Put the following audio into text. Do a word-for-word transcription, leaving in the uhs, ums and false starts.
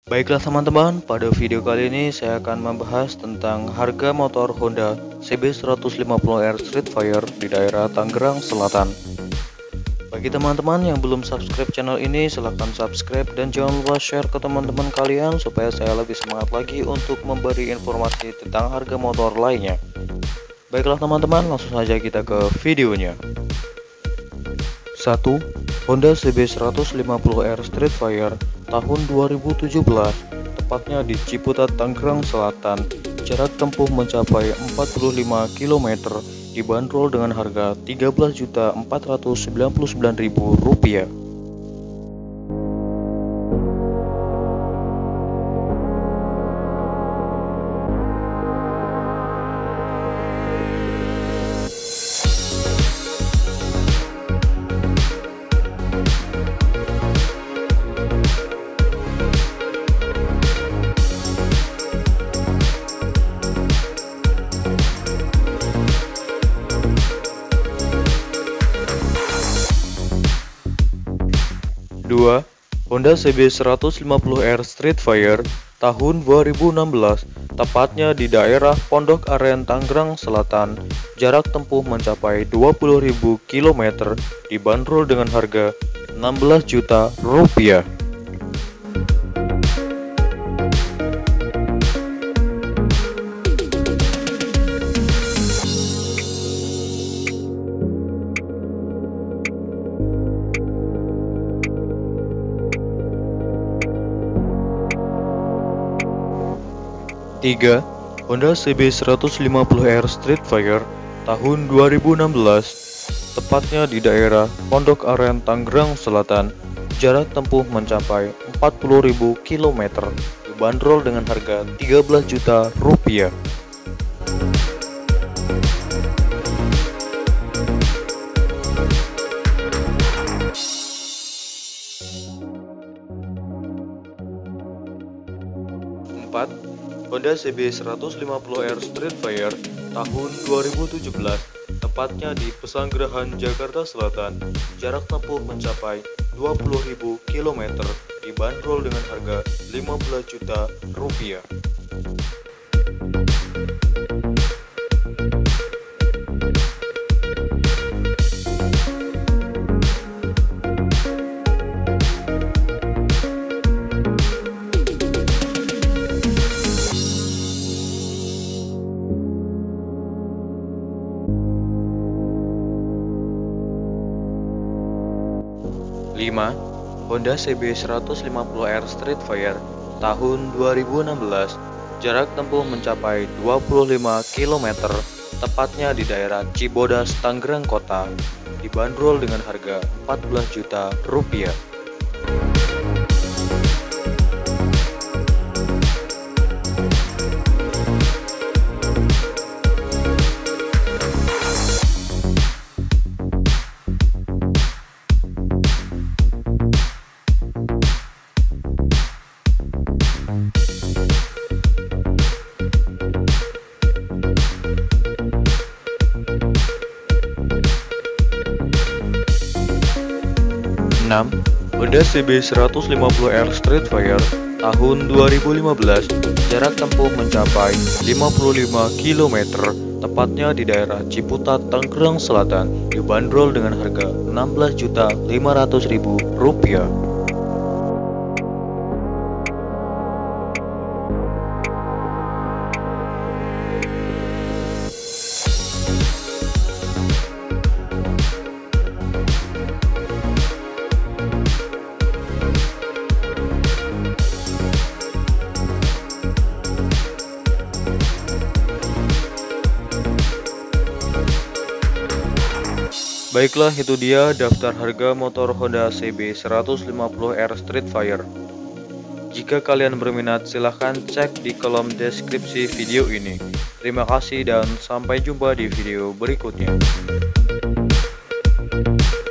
Baiklah teman-teman, pada video kali ini saya akan membahas tentang harga motor Honda C B seratus lima puluh R Streetfire di daerah Tangerang Selatan. Bagi teman-teman yang belum subscribe channel ini, silahkan subscribe dan jangan lupa share ke teman-teman kalian supaya saya lebih semangat lagi untuk memberi informasi tentang harga motor lainnya. Baiklah teman-teman, langsung saja kita ke videonya. satu. Honda C B seratus lima puluh R Streetfire tahun dua ribu tujuh belas, tepatnya di Ciputat, Tangerang Selatan. Jarak tempuh mencapai empat puluh lima kilometer, dibanderol dengan harga tiga belas juta empat ratus sembilan puluh sembilan ribu rupiah. dua. Honda C B seratus lima puluh R Streetfire tahun dua ribu enam belas, tepatnya di daerah Pondok Aren, Tangerang Selatan. Jarak tempuh mencapai dua puluh ribu kilometer, dibanderol dengan harga enam belas juta rupiah. tiga. Honda C B seratus lima puluh R Streetfire tahun dua ribu enam belas, tepatnya di daerah Pondok Aren, Tangerang Selatan. Jarak tempuh mencapai empat puluh ribu kilometer, dibanderol dengan harga tiga belas juta rupiah. empat. Honda C B seratus lima puluh R Streetfire tahun dua ribu tujuh belas, tepatnya di Pesanggerahan, Jakarta Selatan. Jarak tempuh mencapai dua puluh ribu kilometer, dibanderol dengan harga lima belas juta rupiah. lima. Honda C B seratus lima puluh R Streetfire tahun dua ribu enam belas, jarak tempuh mencapai dua puluh lima kilometer, tepatnya di daerah Cibodas, Tangerang Kota. Dibanderol dengan harga empat belas juta rupiah. enam. Honda C B seratus lima puluh R Streetfire tahun dua ribu lima belas, jarak tempuh mencapai lima puluh lima kilometer, tepatnya di daerah Ciputat, Tangerang Selatan. Dibanderol dengan harga enam belas juta lima ratus ribu rupiah. Baiklah, itu dia daftar harga motor Honda C B seratus lima puluh R Streetfire. Jika kalian berminat, silahkan cek di kolom deskripsi video ini. Terima kasih dan sampai jumpa di video berikutnya.